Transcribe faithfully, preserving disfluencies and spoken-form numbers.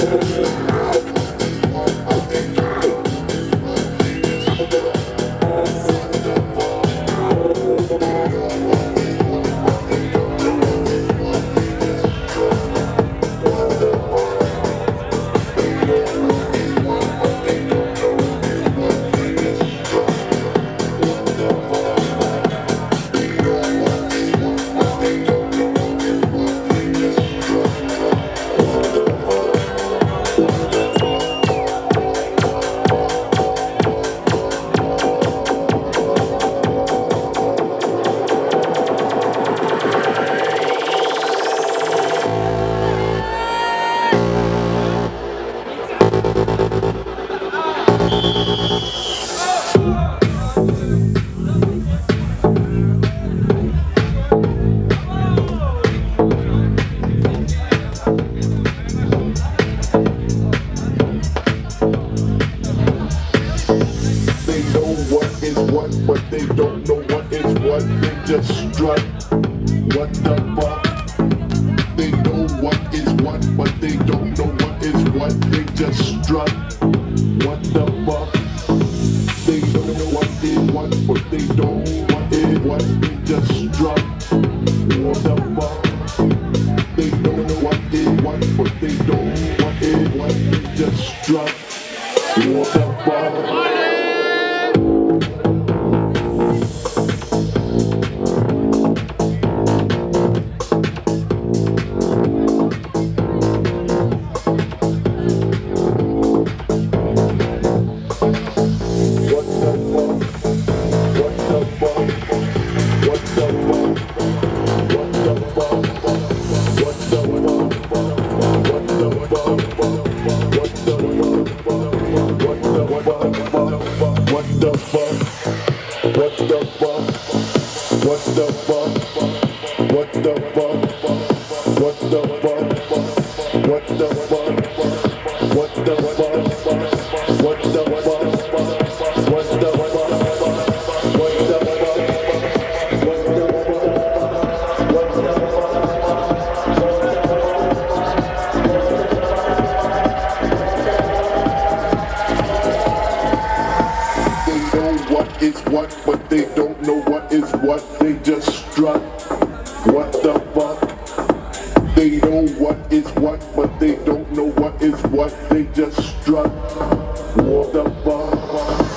But they don't know what is what, they just strut. What the fuck? They know what is what, but they don't know what is what, they just strut. What the fuck? They don't know what is what, but they don't know what is what, they just strut. What the fuck? They don't know what is what, but they don't know what is what, they just strut. What the fuck? Is what, but they don't know what is what, they just strut. What the fuck? They know what is what, but they don't know what is what, they just strut. What the fuck?